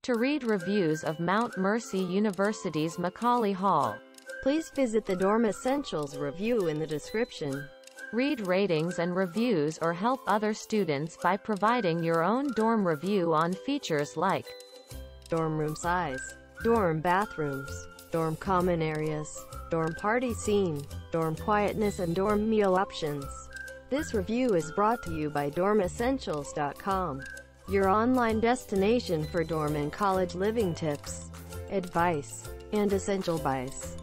To read reviews of Mount Mercy University's Mcauley Hall, please visit the Dorm Essentials review in the description. Read ratings and reviews or help other students by providing your own dorm review on features like dorm room size, dorm bathrooms, dorm common areas, dorm party scene, dorm quietness and dorm meal options. This review is brought to you by dormessentials.com, your online destination for dorm and college living tips, advice, and essential buys.